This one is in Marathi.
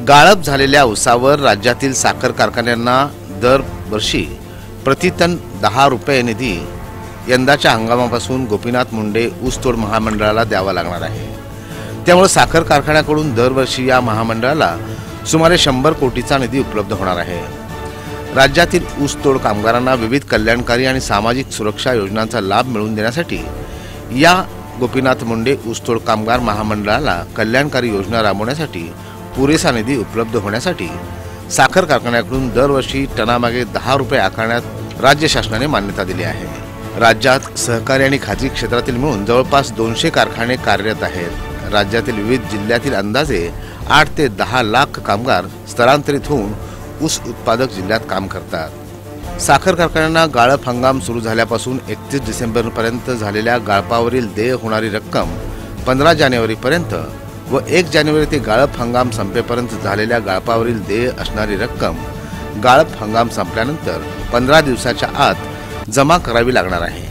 गाळप झालेल्या ऊसावर राज्यातील साखर कारखान्यांना दरवर्षी प्रतिटन 10 रुपये निधी यंदाच्या हंगामापासून गोपीनाथ मुंडे ऊसतोड महामंडळाला द्यावा लागणार आहे। त्यामुळे साखर कारखान्याकडून दरवर्षी या महामंडळाला सुमारे 100 कोटीचा निधी उपलब्ध होणार आहे। राज्यातील ऊसतोड कामगारांना विविध कल्याणकारी आणि सामाजिक सुरक्षा योजनांचा लाभ मिळवून देण्यासाठी या गोपीनाथ मुंडे ऊसतोड कामगार महामंडळाला कल्याणकारी योजना राबवण्यासाठी पुरेसा निधी उपलब्ध होण्यासाठी साखर कारखान्याकडून दरवर्षी टनामागे 10 रुपये आकारण्यात राज्य शासनाने मान्यता दिली आहे। राज्यात सहकारी आणि खाजगी क्षेत्रातील मिळून जवळपास 200 कारखाने कार्यरत आहेत। राज्यातील विविध जिल्ह्यातील अंदाजे 8 ते 10 लाख कामगार स्थलांतरित होऊन ऊस उत्पादक जिल्ह्यात काम करतात। साखर कारखान्यांना गाळप हंगाम सुरू झाल्यापासून 31 डिसेंबरपर्यंत झालेल्या गाळपावरील देय होणारी रक्कम 15 जानेवारीपर्यंत व 1 जानेवारी ते गाळप हंगाम संपेपर्यंत झालेल्या गाळपावरील देय असणारी रक्कम गाळप हंगाम संपल्यानंतर 15 दिवसाच्या आत जमा करावी लागणार आहे।